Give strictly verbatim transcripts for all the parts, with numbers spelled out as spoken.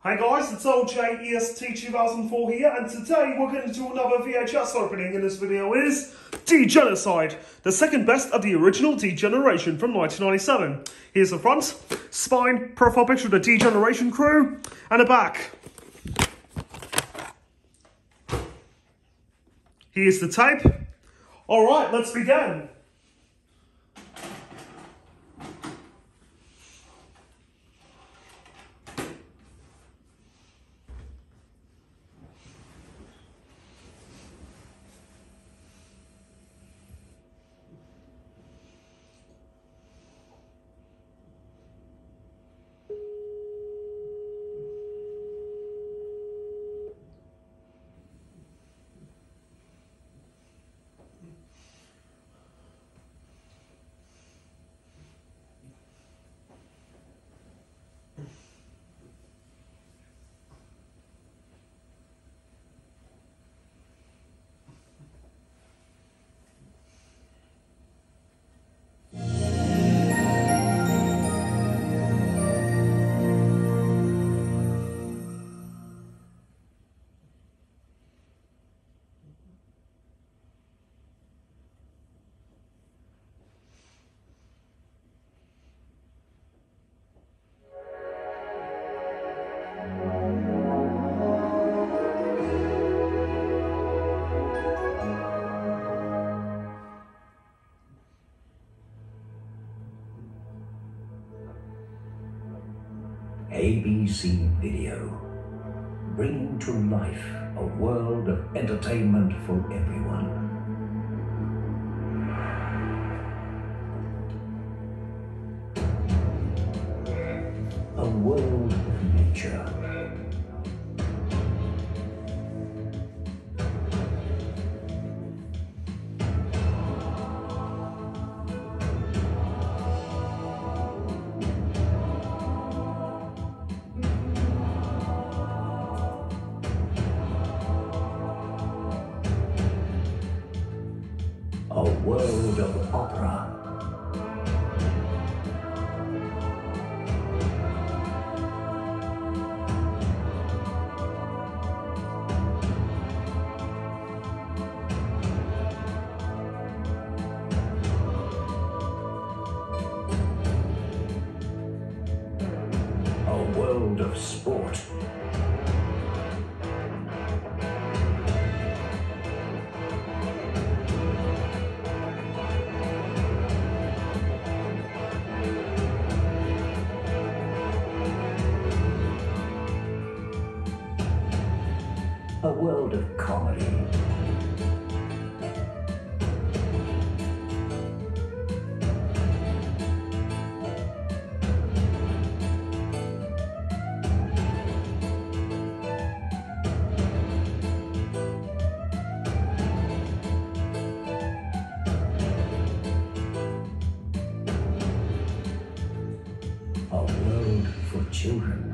Hey guys, it's O J E S T two thousand four here, and today we're going to do another V H S opening. In this video is Degenocide, the second best of the original Degeneration from nineteen ninety-seven. Here's the front, spine, profile picture of the Degeneration crew, and a back. Here's the tape. Alright, let's begin. A B C Video, bringing to life a world of entertainment for everyone. A world of nature. A world of opera. A world of sport. A world of comedy. A world for children.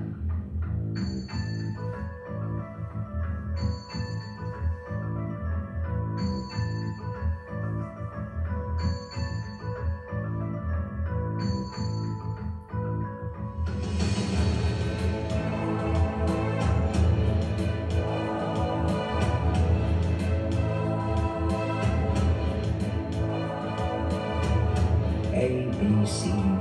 A B C